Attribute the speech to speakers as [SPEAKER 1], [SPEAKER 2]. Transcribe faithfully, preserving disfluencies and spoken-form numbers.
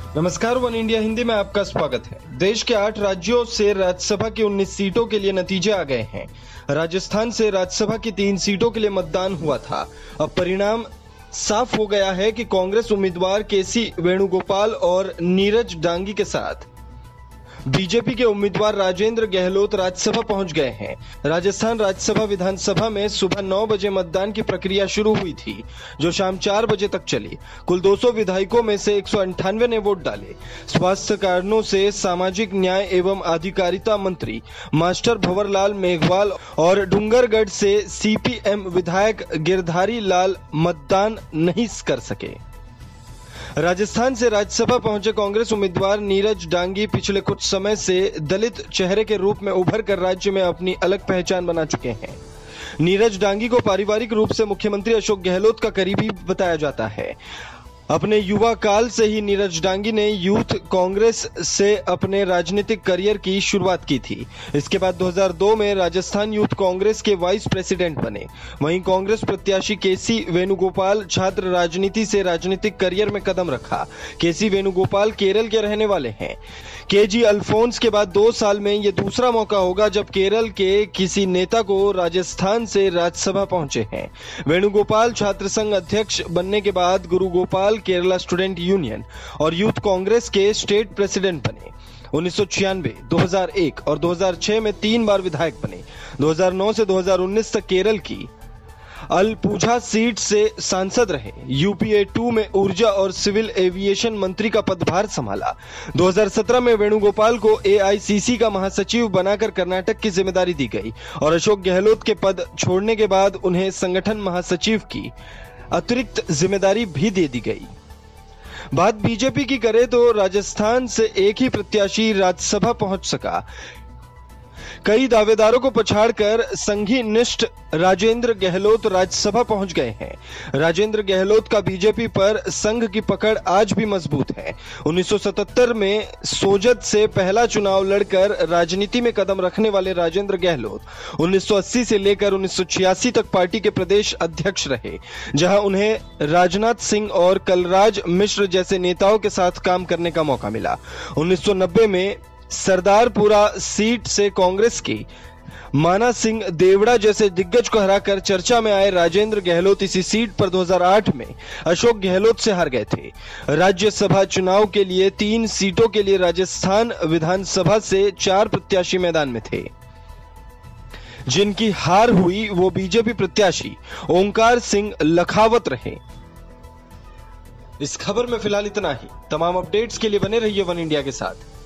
[SPEAKER 1] नमस्कार, one India Hindi में आपका स्वागत है। देश के आठ राज्यों से राज्यसभा की उन्नीस सीटों के लिए नतीजे आ गए हैं। राजस्थान से राज्यसभा की तीन सीटों के लिए मतदान हुआ था। अब परिणाम साफ हो गया है कि कांग्रेस उम्मीदवार केसी वेणुगोपाल और नीरज डांगी के साथ बीजेपी के उम्मीदवार राजेंद्र गहलोत राज्यसभा पहुंच गए हैं। राजस्थान राज्यसभा विधानसभा में सुबह नौ बजे मतदान की प्रक्रिया शुरू हुई थी, जो शाम चार बजे तक चली। कुल दो सौ विधायकों में से एक सौ अंठानवे ने वोट डाले। स्वास्थ्य कारणों से सामाजिक न्याय एवं अधिकारिता मंत्री मास्टर भंवरलाल मेघवाल और डूंगरगढ़ से सीपीएम विधायक गिरधारी लाल मतदान नहीं कर सके। राजस्थान से राज्यसभा पहुंचे कांग्रेस उम्मीदवार नीरज डांगी पिछले कुछ समय से दलित चेहरे के रूप में उभर कर राज्य में अपनी अलग पहचान बना चुके हैं। नीरज डांगी को पारिवारिक रूप से मुख्यमंत्री अशोक गहलोत का करीबी बताया जाता है। अपने युवा काल से ही नीरज डांगी ने यूथ कांग्रेस से अपने राजनीतिक करियर की शुरुआत की थी। इसके बाद दो हज़ार दो में राजस्थान यूथ कांग्रेस के वाइस प्रेसिडेंट बने। वहीं कांग्रेस प्रत्याशी केसी वेणुगोपाल छात्र राजनीति से राजनीतिक करियर में कदम रखा। केसी वेणुगोपाल केरल के रहने वाले हैं। केजी अल्फोंस के बाद दो साल में यह दूसरा मौका होगा जब केरल के किसी नेता को राजस्थान से राज्यसभा पहुंचे हैं। वेणुगोपाल छात्र संघ अध्यक्ष बनने के बाद गुरु गोपाल केरला स्टूडेंट यूनियन और यूथ कांग्रेस के स्टेट प्रेसिडेंट बने। उन्नीस सौ छियानवे, दो हज़ार एक और दो हज़ार छह में तीन बार विधायक बने। दो हज़ार नौ से दो हज़ार उन्नीस तक केरल की अलपुझा सीट से सांसद रहे। यूपीए टू में ऊर्जा और सिविल एविएशन मंत्री का पदभार संभाला। दो हज़ार सत्रह में वेणुगोपाल को एआईसीसी का महासचिव बनाकर कर्नाटक की जिम्मेदारी दी गई और अशोक गहलोत के पद छोड़ने के बाद उन्हें संगठन महासचिव की अतिरिक्त जिम्मेदारी भी दे दी गई। बात बीजेपी की करें तो राजस्थान से एक ही प्रत्याशी राज्यसभा पहुंच सका। कई दावेदारों को पछाड़कर संघी निष्ठ राजेंद्र गहलोत राज्यसभा पहुंच गए हैं। राजेंद्र गहलोत का बीजेपी पर संघ की पकड़ आज भी मजबूत है। उन्नीस सौ सतहत्तर में सोजत से पहला चुनाव लड़कर राजनीति में कदम रखने वाले राजेंद्र गहलोत उन्नीस सौ अस्सी से लेकर उन्नीस सौ छियासी तक पार्टी के प्रदेश अध्यक्ष रहे, जहां उन्हें राजनाथ सिंह और कलराज मिश्र जैसे नेताओं के साथ काम करने का मौका मिला। उन्नीस सौ नब्बे में सरदारपुरा सीट से कांग्रेस की माना सिंह देवड़ा जैसे दिग्गज को हराकर चर्चा में आए राजेंद्र गहलोत इसी सीट पर दो हज़ार आठ में अशोक गहलोत से हार गए थे। राज्यसभा चुनाव के लिए तीन सीटों के लिए राजस्थान विधानसभा से चार प्रत्याशी मैदान में थे। जिनकी हार हुई वो बीजेपी प्रत्याशी ओंकार सिंह लखावत रहे। इस खबर में फिलहाल इतना ही। तमाम अपडेट्स के लिए बने रहिए वन इंडिया के साथ।